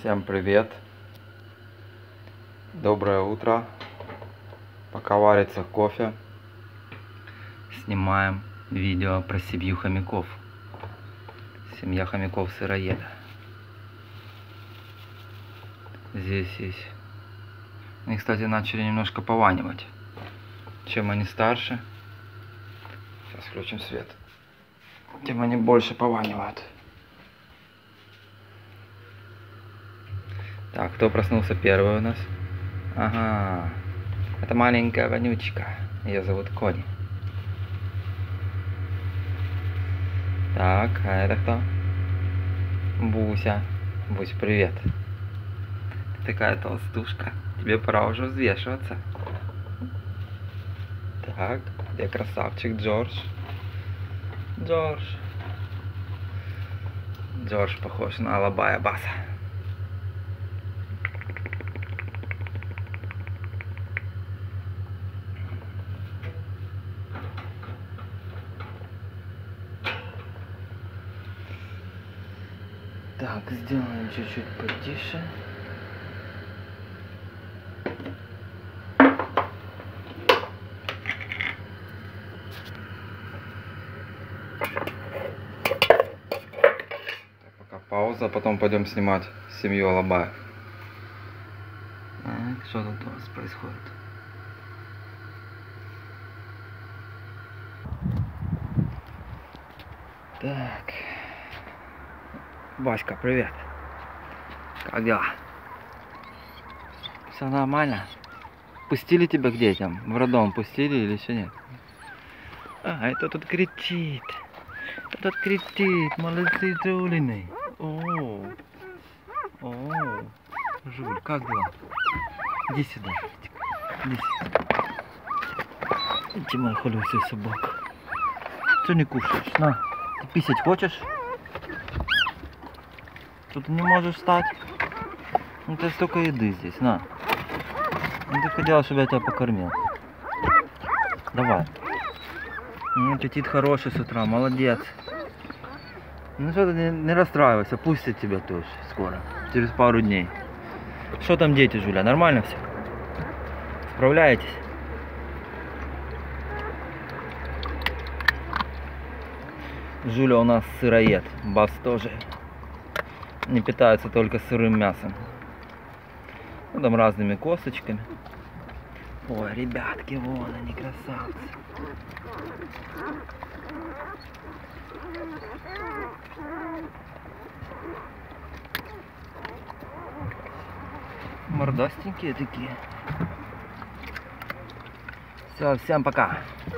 Всем привет! Доброе утро! Пока варится кофе, снимаем видео про семью хомяков. Семья хомяков-сыроеда. Здесь есть. Они, кстати, начали немножко пованивать. Чем они старше, сейчас включим свет, тем они больше пованивают. Так, кто проснулся первый у нас? Ага, это маленькая вонючка. Ее зовут Кони. Так, а это кто? Буся. Бусь, привет. Ты такая толстушка. Тебе пора уже взвешиваться. Так, где красавчик Джордж? Джордж. Джордж похож на Алабая Баса. Так, сделаем чуть-чуть потише. Так, пока пауза, потом пойдем снимать семью Алабаев. Так, что тут у нас происходит? Так. Васька, привет. Как дела? Все нормально? Пустили тебя к детям? В роддом пустили или еще нет? А, это тут кричит. Этот кричит. Молодцы, Жулины. О, Жуль, как дела? Иди сюда. Иди сюда. Иди, моя холёсая собака. Что не кушаешь? На, ты писать хочешь? Что ты не можешь встать? Ну ты столько еды здесь, на. Ну ты хотела, чтобы я тебя покормил. Давай. Ну, аппетит хороший с утра, молодец. Ну что ты не расстраивайся, пустят тебя тоже скоро, через пару дней. Что там дети, Жуля, нормально все? Справляетесь? Жуля у нас сыроед, Бас тоже. Не питаются только сырым мясом. Ну, там разными косточками. Ой, ребятки, вон они, красавцы. Мордастенькие такие. Все, всем пока.